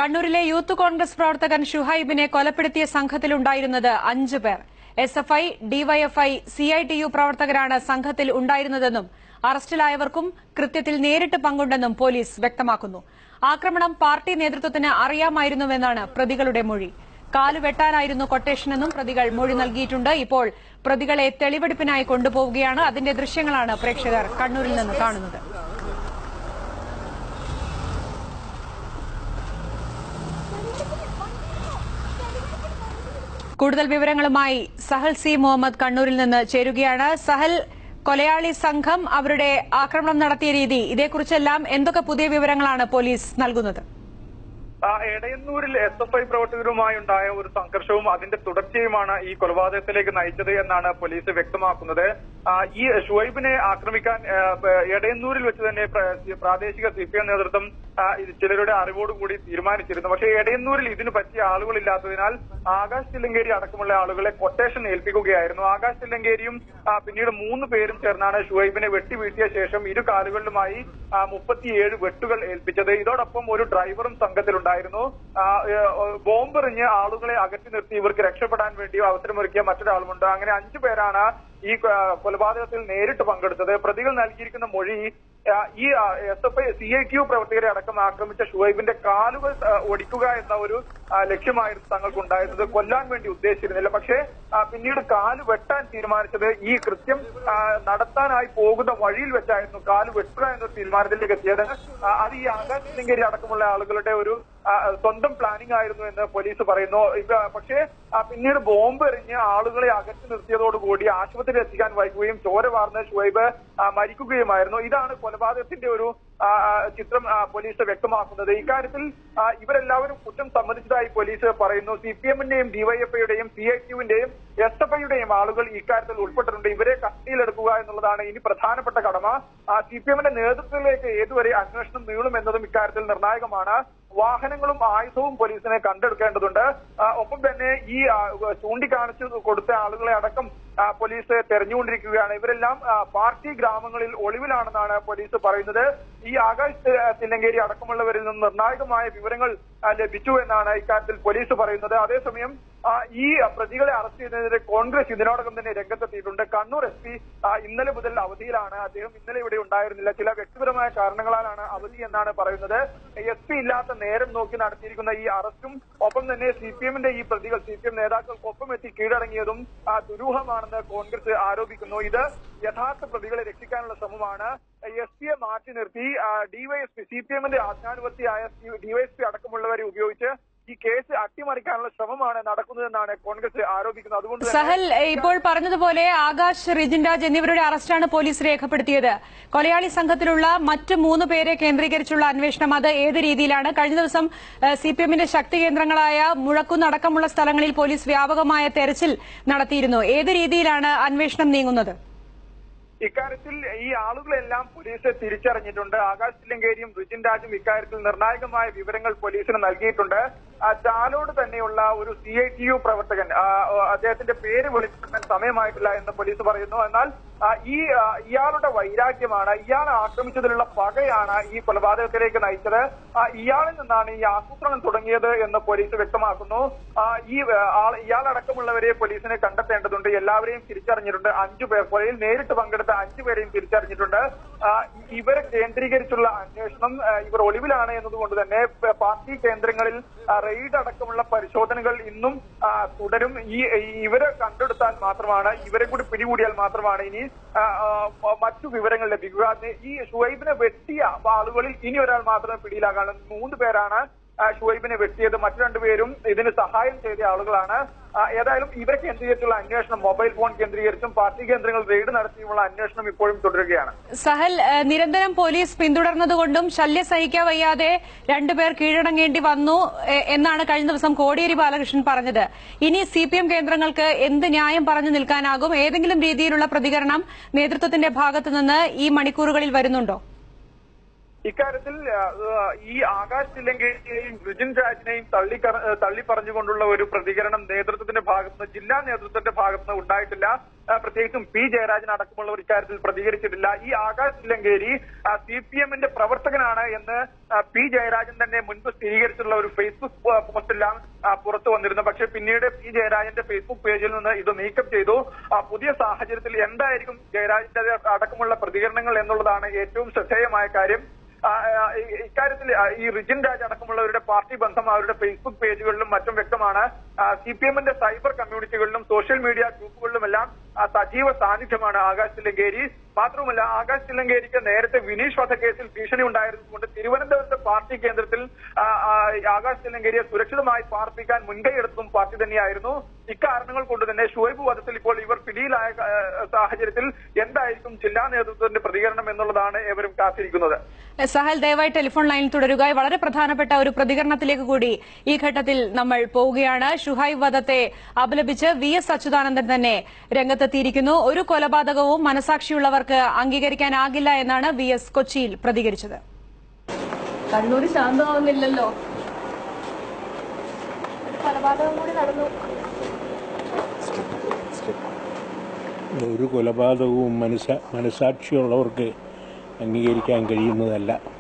കണ്ണൂരിലെ യൂത്ത് കോൺഗ്രസ് പ്രവർത്തകൻ ഷുഹൈബിനെ കൊലപ്പെടുത്തിയ സംഘത്തിലുണ്ടായിരുന്നത് 5 പേർ. എസ്എഫ്ഐ, ഡിവൈഎഫ്ഐ, സിഐടിയു പ്രവർത്തകരാണ് സംഘത്തിൽ ഉണ്ടായിരുന്നതെന്നും അറസ്റ്റിലായവർക്കും കൃത്യത്തിൽ നേരിട്ട് പങ്കുണ്ടെന്നും പോലീസ് വ്യക്തമാക്കുന്നു. ആക്രമണം പാർട്ടി നേതൃത്വത്തിന് അറിയാമായിരുന്നുവെന്നാണ് പ്രതികളുടെ മൊഴി. കാലുവെട്ടാനായിരുന്നു കൊട്ടേഷനെന്നും പ്രതികൾ മൊഴി നൽകിയിട്ടുണ്ട്. ഇപ്പോൾ പ്രതികളെ തെളിവെടുപ്പിനായി കൊണ്ടുപോവുകയാണ്. അതിന്റെ ദൃശ്യങ്ങളാണ് പ്രേക്ഷകർ കണ്ണൂരിൽ നിന്ന് കാണുന്നത്. കൂടുതൽ വിവരങ്ങളുമായി സഹൽ സി മുഹമ്മദ് കണ്ണൂരിൽ നിന്ന് ചേരുകയാണ്. സഹൽ, കൊലയാളി സംഘം അവരുടെ ആക്രമണം നടത്തിയ രീതി, ഇതേക്കുറിച്ചെല്ലാം എന്തൊക്കെ പുതിയ വിവരങ്ങളാണ് പോലീസ് നൽകുന്നത്? എടയന്നൂരിൽ എസ്എഫ്ഐ പ്രവർത്തകരുമായി ഉണ്ടായ ഒരു സംഘർഷവും അതിന്റെ തുടർച്ചയുമാണ് ഈ കൊലപാതകത്തിലേക്ക് നയിച്ചത് എന്നാണ് പോലീസ് വ്യക്തമാക്കുന്നത്. ഈ ഷുഹൈബിനെ ആക്രമിക്കാൻ എടയന്നൂരിൽ വെച്ച് തന്നെ പ്രാദേശിക സിപിഎം നേതൃത്വം ചിലരുടെ അറിവോടുകൂടി തീരുമാനിച്ചിരുന്നു. പക്ഷേ എടയന്നൂരിൽ ഇതിന് പറ്റിയ ആളുകളില്ലാത്തതിനാൽ ആകാശ് തില്ലങ്കേരി അടക്കമുള്ള ആളുകളെ കൊട്ടേഷൻ ഏൽപ്പിക്കുകയായിരുന്നു. ആകാശ് തില്ലങ്കേരിയും പിന്നീട് 3 പേരും ചേർന്നാണ് ഷുഹൈബിനെ വെട്ടിവീഴ്ത്തിയ ശേഷം ഇരു കാലുകളിലുമായി 37 വെട്ടുകൾ ഏൽപ്പിച്ചത്. ഇതോടൊപ്പം ഒരു ഡ്രൈവറും സംഘത്തിലുണ്ടായിരുന്നു. ബോംബെറിഞ്ഞ് ആളുകളെ അകറ്റി നിർത്തി ഇവർക്ക് രക്ഷപ്പെടാൻ വേണ്ടി അവസരമൊരുക്കിയ മറ്റൊരാളുമുണ്ട്. അങ്ങനെ 5 പേരാണ് ഈ കൊലപാതകത്തിൽ നേരിട്ട് പങ്കെടുത്തത്. പ്രതികൾ നൽകിയിരിക്കുന്ന മൊഴി ഈ എസ്എഫ്ഐ സിഐടിയു പ്രവർത്തകരെ അടക്കം ആക്രമിച്ച ഷുഹൈബിന്റെ കാലുകൾ ഒടിക്കുക എന്ന ഒരു ലക്ഷ്യമായിരുന്നു തങ്ങൾക്കുണ്ടായിരുന്നത്. കൊല്ലാൻ വേണ്ടി ഉദ്ദേശിച്ചിരുന്നില്ല. പക്ഷേ പിന്നീട് കാല് വെട്ടാൻ തീരുമാനിച്ചത് ഈ കൃത്യം നടത്താനായി പോകുന്ന വഴിയിൽ വെച്ചായിരുന്നു. കാല് വെട്ടുക എന്നൊരു തീരുമാനത്തിലേക്ക് എത്തിയത്. അത് ഈ ആകാശ് തില്ലങ്കേരി അടക്കമുള്ള ആളുകളുടെ ഒരു സ്വന്തം പ്ലാനിംഗ് ആയിരുന്നു എന്ന് പോലീസ് പറയുന്നു. പക്ഷേ പിന്നീട് ബോംബ് എറിഞ്ഞ് ആളുകളെ അകറ്റി നിർത്തിയതോടുകൂടി ആശുപത്രിയിൽ എത്തിക്കാൻ വൈകുകയും ചോര വാർന്ന് ഷുഹൈബ് മരിക്കുകയുമായിരുന്നു. ഇതാണ് കൊലപാതകത്തിന്റെ ഒരു ചിത്രം പോലീസ് വ്യക്തമാക്കുന്നത്. ഇക്കാര്യത്തിൽ ഇവരെല്ലാവരും കുറ്റം സമ്മതിച്ചതായി പോലീസ് പറയുന്നു. സിപിഎമ്മിന്റെയും ഡിവൈഎഫ്ഐയുടെയും സിഐടിയുവിന്റെയും എസ്എഫ്ഐയുടെയും ആളുകൾ ഇക്കാര്യത്തിൽ ഉൾപ്പെട്ടിട്ടുണ്ട്. ഇവരെ കസ്റ്റഡിയിലെടുക്കുക എന്നുള്ളതാണ് ഇനി പ്രധാനപ്പെട്ട കടമ. സിപിഎമ്മിന്റെ നേതൃത്വത്തിലേക്ക് ഏതുവരെ അന്വേഷണം നീളുമെന്നതും ഇക്കാര്യത്തിൽ നിർണായകമാണ്. വാഹനങ്ങളും ആയുധവും പോലീസിനെ കണ്ടെടുക്കേണ്ടതുണ്ട്. ഒപ്പം തന്നെ ഈ ചൂണ്ടിക്കാണിച്ചു കൊടുത്ത ആളുകളെ അടക്കം പോലീസ് തെരഞ്ഞുകൊണ്ടിരിക്കുകയാണ്. ഇവരെല്ലാം പാർട്ടി ഗ്രാമങ്ങളിൽ ഒളിവിലാണെന്നാണ് പോലീസ് പറയുന്നത്. ഈ ആകാശ് തില്ലങ്കേരി അടക്കമുള്ളവരിൽ നിന്ന് നിർണായകമായ വിവരങ്ങൾ ലഭിച്ചു എന്നാണ് ഇക്കാര്യത്തിൽ പോലീസ് പറയുന്നത്. അതേസമയം ഈ പ്രതികളെ അറസ്റ്റ് ചെയ്യുന്നതിനെതിരെ കോൺഗ്രസ് ഇതിനോടകം തന്നെ രംഗത്തെത്തിയിട്ടുണ്ട്. കണ്ണൂർ എസ് ഇന്നലെ മുതൽ അവധിയിലാണ്. അദ്ദേഹം ഇന്നലെ ഇവിടെ ഉണ്ടായിരുന്നില്ല. ചില വ്യക്തിപരമായ കാരണങ്ങളാലാണ് അവധി എന്നാണ് പറയുന്നത്. എസ് ഇല്ലാത്ത നേരം നോക്കി നടത്തിയിരിക്കുന്ന ഈ അറസ്റ്റും ഒപ്പം തന്നെ സിപിഎമ്മിന്റെ ഈ പ്രതികൾ സിപിഎം നേതാക്കൾക്കൊപ്പം എത്തി കീഴടങ്ങിയതും ദുരൂഹമാണെന്ന് കോൺഗ്രസ് ആരോപിക്കുന്നു. ഇത് യഥാർത്ഥ പ്രതികളെ രക്ഷിക്കാനുള്ള ശ്രമമാണ്. എസ് പിയെ മാറ്റി നിർത്തി ഡിവൈഎസ്പി സിപിഎമ്മിന്റെ ആജ്ഞാനുവർത്തിയായ ഡിവൈഎസ്പി അടക്കമുള്ളവരെ ഉപയോഗിച്ച് ഈ കേസ് അട്ടിമറിക്കാനുള്ള ശ്രമമാണ് നടക്കുന്നതെന്നാണ് കോൺഗ്രസ് ആരോപിക്കുന്നത്. അതുകൊണ്ട് സഹൽ, ഇപ്പോൾ പറഞ്ഞതുപോലെ ആകാശ്, റിജിൻ രാജ് എന്നിവരുടെ അറസ്റ്റാണ് പോലീസ് രേഖപ്പെടുത്തിയത്. കൊലയാളി സംഘത്തിലുള്ള മറ്റ് 3 പേരെ കേന്ദ്രീകരിച്ചുള്ള അന്വേഷണം അത് ഏത് രീതിയിലാണ്? കഴിഞ്ഞ ദിവസം സിപിഎമ്മിന്റെ ശക്തി കേന്ദ്രങ്ങളായ മുഴക്കുന്ന് അടക്കമുള്ള സ്ഥലങ്ങളിൽ പോലീസ് വ്യാപകമായ തെരച്ചിൽ നടത്തിയിരുന്നു. ഏത് രീതിയിലാണ് അന്വേഷണം നീങ്ങുന്നത്? ഇക്കാര്യത്തിൽ ഈ ആളുകളെല്ലാം പോലീസ് തിരിച്ചറിഞ്ഞിട്ടുണ്ട്. ആകാശ് തില്ലങ്കേരിയും റിജിൻ രാജും ഇക്കാര്യത്തിൽ നിർണായകമായ വിവരങ്ങൾ പോലീസിന് നൽകിയിട്ടുണ്ട്. ചാലോട് തന്നെയുള്ള ഒരു സിഐടിയു പ്രവർത്തകൻ, അദ്ദേഹത്തിന്റെ പേര് വിളിക്കാൻ സമയമായിട്ടില്ല എന്ന് പോലീസ് പറയുന്നു. എന്നാൽ ഇയാളുടെ വൈരാഗ്യമാണ്, ഇയാളെ ആക്രമിച്ചതിലുള്ള പകയാണ് ഈ കൊലപാതകത്തിലേക്ക് നയിച്ചത്. ഇയാളിൽ നിന്നാണ് ഈ ആസൂത്രണം തുടങ്ങിയത് എന്ന് പോലീസ് വ്യക്തമാക്കുന്നു. ഇയാളടക്കമുള്ളവരെ പോലീസിനെ കണ്ടെത്തേണ്ടതുണ്ട്. എല്ലാവരെയും തിരിച്ചറിഞ്ഞിട്ടുണ്ട്. 5 പേർ, കൊലയിൽ നേരിട്ട് പങ്കെടുത്ത 5 പേരെയും തിരിച്ചറിഞ്ഞിട്ടുണ്ട്. ഇവരെ കേന്ദ്രീകരിച്ചുള്ള അന്വേഷണം, ഇവർ ഒളിവിലാണ് എന്നതുകൊണ്ട് തന്നെ പാർട്ടി കേന്ദ്രങ്ങളിൽ റെയ്ഡ് അടക്കമുള്ള പരിശോധനകൾ ഇന്നും തുടരും. ഇവരെ കണ്ടെടുത്താൽ മാത്രമാണ്, ഇവരെ കൂടി പിടികൂടിയാൽ മാത്രമാണ് ഇനി മറ്റു വിവരങ്ങൾ ലഭിക്കുക. ഈ ഷുഹൈബിനെ വെട്ടിയ ആളുകളിൽ ഇനി ഒരാൾ മാത്രമേ പിടിയിലാകാൻ. 3 പേരാണ് ഷുഹൈബിനെ വെട്ടിയത്. മറ്റു 2 പേരും ഇതിന് സഹായം ചെയ്ത ആളുകളാണ്. ഏതായാലും ഇവരെ കേന്ദ്രീകരിച്ചുള്ള അന്വേഷണം, മൊബൈൽ ഫോൺ കേന്ദ്രീകരിച്ചും പാർട്ടി കേന്ദ്രങ്ങൾ റെയ്ഡ് നടത്തിയുള്ള അന്വേഷണം ഇപ്പോഴും തുടരുകയാണ്. സഹൽ, നിരന്തരം പോലീസ് പിന്തുടർന്നതുകൊണ്ടും ശല്യം സഹിക്കാൻ വയ്യാതെ 2 പേർ കീഴടങ്ങേണ്ടി വന്നു എന്നാണ് കഴിഞ്ഞ ദിവസം കോടിയേരി ബാലകൃഷ്ണൻ പറഞ്ഞത്. ഇനി സിപിഎം കേന്ദ്രങ്ങൾക്ക് എന്ത് ന്യായം പറഞ്ഞു നിൽക്കാനാകും? ഏതെങ്കിലും രീതിയിലുള്ള പ്രതികരണം നേതൃത്വത്തിന്റെ ഭാഗത്തുനിന്ന് ഈ മണിക്കൂറുകളിൽ വരുന്നുണ്ടോ? ഇക്കാര്യത്തിൽ ഈ ആകാശ് തില്ലങ്കേരിയെയും റിജിൻ രാജിനെയും തള്ളി പറഞ്ഞുകൊണ്ടുള്ള ഒരു പ്രതികരണം നേതൃത്വത്തിന്റെ ഭാഗത്തുനിന്ന്, ജില്ലാ നേതൃത്വത്തിന്റെ ഭാഗത്തുനിന്ന് ഉണ്ടായിട്ടില്ല. പ്രത്യേകിച്ചും പി ജയരാജൻ അടക്കമുള്ളവർ ഇക്കാര്യത്തിൽ പ്രതികരിച്ചിട്ടില്ല. ഈ ആകാശ് തില്ലങ്കേരി CPM-ന്റെ പ്രവർത്തകനാണ് എന്ന് പി ജയരാജൻ തന്നെ മുൻപ് സ്ഥിരീകരിച്ചിട്ടുള്ള ഒരു ഫേസ്ബുക്ക് പോസ്റ്റെല്ലാം പുറത്തു വന്നിരുന്നു. പക്ഷേ പിന്നീട് പി ജയരാജന്റെ ഫേസ്ബുക്ക് പേജിൽ നിന്ന് ഇത് നീക്കം ചെയ്തു. പുതിയ സാഹചര്യത്തിൽ എന്തായിരിക്കും ജയരാജന്റെ അടക്കമുള്ള പ്രതികരണങ്ങൾ എന്നുള്ളതാണ് ഏറ്റവും ശ്രദ്ധേയമായ കാര്യം. ഇക്കാര്യത്തിൽ ഈ റിജിൻ രാജ് അടക്കമുള്ളവരുടെ പാർട്ടി ബന്ധം അവരുടെ ഫേസ്ബുക്ക് പേജുകളിലും മറ്റും വ്യക്തമാണ്. CPM-ന്റെ സൈബർ കമ്മ്യൂണിറ്റികളിലും സോഷ്യൽ മീഡിയ ഗ്രൂപ്പുകളിലുമെല്ലാം സജീവ സാന്നിധ്യമാണ് ആകാശ് തില്ലങ്കേരി. മാത്രവുമല്ല, ആകാശ് തില്ലങ്കേരിക്ക് നേരത്തെ വിനീഷ് വധക്കേസിൽ ഭീഷണി ഉണ്ടായിരുന്നതുകൊണ്ട് തിരുവനന്തപുരത്തെ പാർട്ടി കേന്ദ്രത്തിൽ ആകാശ് തില്ലങ്കേരിയെ സുരക്ഷിതമായി പാർപ്പിക്കാൻ മുൻകൈയെടുത്തതും പാർട്ടി തന്നെയായിരുന്നു. ഇക്കാരണങ്ങൾ കൊണ്ട് തന്നെ ഷുഹൈബ് വധത്തിൽ ഇപ്പോൾ ഇവർ പിടിയിലായ സാഹചര്യത്തിൽ എന്തായിരിക്കും ജില്ലാ നേതൃത്വത്തിന്റെ പ്രതികരണം എന്നുള്ളതാണ് ഏവരും കാത്തിരിക്കുന്നത്. സഹൽ, ദയവായി ടെലിഫോൺ ലൈനിൽ തുടരുക. വളരെ പ്രധാനപ്പെട്ട ഒരു പ്രതികരണത്തിലേക്ക് കൂടി ഈ ഘട്ടത്തിൽ നമ്മൾ പോവുകയാണ്. ഷുഹൈബ് വധത്തെ അപലപിച്ച് VS അച്യുതാനന്ദൻ തന്നെ രംഗത്തെത്തിയിരിക്കുന്നു. ഒരു കൊലപാതകവും മനസാക്ഷിയുള്ളവർക്ക് അംഗീകരിക്കാനാകില്ല എന്നാണ് VS കൊച്ചിയിൽ പ്രതികരിച്ചത്. കണ്ണൂർ ശാന്തമാവുന്നില്ലല്ലോ, കൊലപാതകം കൂടി നടന്നു. ഒരു കൊലപാതകവും മനസാക്ഷിയുള്ളവർക്ക് അംഗീകരിക്കാൻ കഴിയുന്നതല്ല.